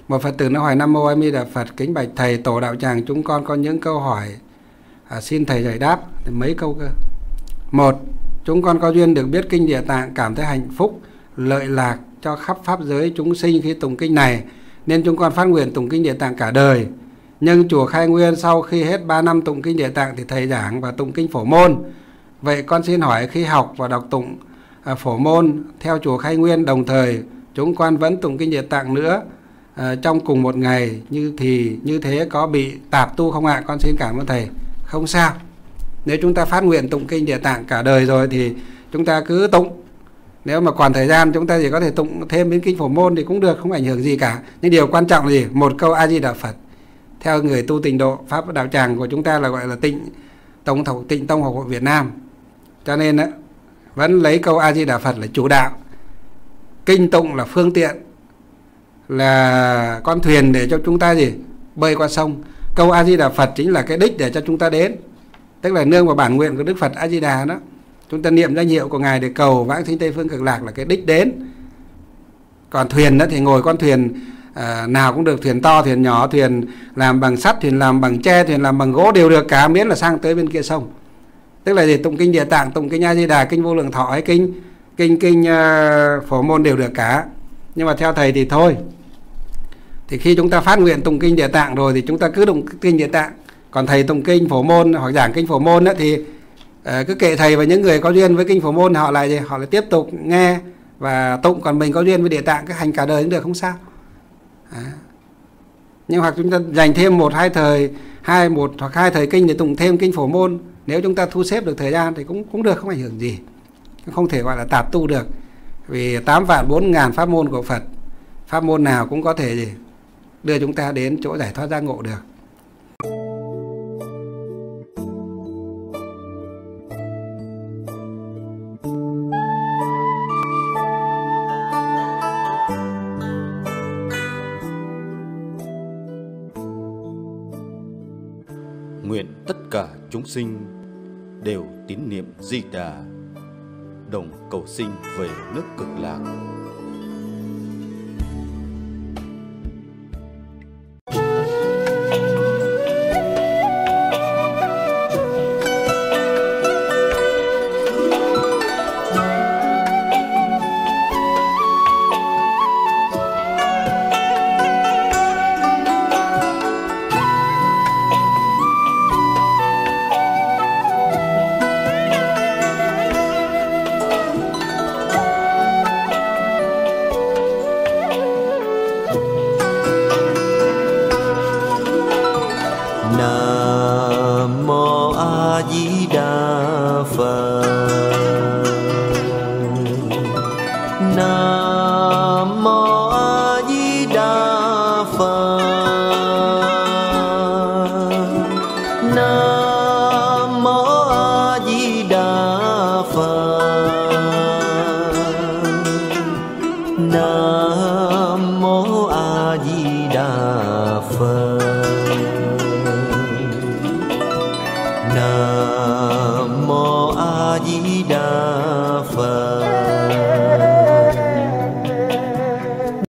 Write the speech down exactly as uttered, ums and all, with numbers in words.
Một Phật tử nó hỏi: Nam Mô A Di Đà Phật, kính bạch thầy, tổ đạo tràng chúng con có những câu hỏi, à, xin thầy giải đáp. Mấy câu cơ. Một, chúng con có duyên được biết kinh Địa Tạng, cảm thấy hạnh phúc, lợi lạc cho khắp pháp giới chúng sinh khi tụng kinh này, nên chúng con phát nguyện tụng kinh Địa Tạng cả đời. Nhưng chùa Khai Nguyên sau khi hết ba năm tụng kinh Địa Tạng thì thầy giảng và tụng kinh Phổ Môn. Vậy con xin hỏi, khi học và đọc tụng à, Phổ Môn theo chùa Khai Nguyên, đồng thời chúng con vẫn tụng kinh Địa Tạng nữa à, trong cùng một ngày, như thì như thế có bị tạp tu không ạ? Con xin cảm ơn thầy. Không sao. Nếu chúng ta phát nguyện tụng kinh Địa Tạng cả đời rồi thì chúng ta cứ tụng. Nếu mà còn thời gian chúng ta chỉ có thể tụng thêm đến kinh Phổ Môn thì cũng được, không ảnh hưởng gì cả. Nhưng điều quan trọng là gì? Một câu A Di Đà Phật. Theo người tu tịnh độ, pháp đạo tràng của chúng ta là gọi là tịnh Tông Thổ Tịnh Tông Học hội Việt Nam. Cho nên á, vẫn lấy câu A Di Đà Phật là chủ đạo. Kinh tụng là phương tiện, là con thuyền để cho chúng ta gì? Bơi qua sông. Câu A Di Đà Phật chính là cái đích để cho chúng ta đến. Tức là nương vào bản nguyện của Đức Phật A Di Đà đó. Chúng ta niệm danh hiệu của Ngài để cầu vãng sinh Tây Phương Cực Lạc là cái đích đến. Còn thuyền đó thì ngồi con thuyền à, nào cũng được, thuyền to, thuyền nhỏ, thuyền làm bằng sắt, thuyền làm bằng tre, thuyền làm bằng gỗ đều được cả, miễn là sang tới bên kia sông. Tức là gì? Tụng kinh Địa Tạng, tụng kinh A Di Đà, kinh Vô Lượng Thọ hay kinh kinh kinh uh, Phổ Môn đều được cả. Nhưng mà theo thầy thì thôi. Thì khi chúng ta phát nguyện tụng kinh Địa Tạng rồi thì chúng ta cứ tụng kinh Địa Tạng. Còn thầy tụng kinh Phổ Môn hoặc giảng kinh Phổ Môn đó thì uh, cứ kệ thầy và những người có duyên với kinh Phổ Môn họ lại gì? Họ lại tiếp tục nghe và tụng. Còn mình có duyên với Địa Tạng, cứ hành cả đời cũng được, không sao. À. Nhưng hoặc chúng ta dành thêm một hai thời, hai một hoặc hai thời kinh để tụng thêm kinh Phổ Môn. Nếu chúng ta thu xếp được thời gian thì cũng cũng được, không ảnh hưởng gì. Không thể gọi là tạp tu được. Vì tám vạn bốn ngàn pháp môn của Phật, pháp môn nào cũng có thể gì? Đưa chúng ta đến chỗ giải thoát giác ngộ được. Nguyện tất cả chúng sinh đều tín niệm Di Đà, đồng cầu sinh về nước Cực Lạc. Nam Mô A Di Đà Phật. Nam Mô A Di Đà Phật. Nam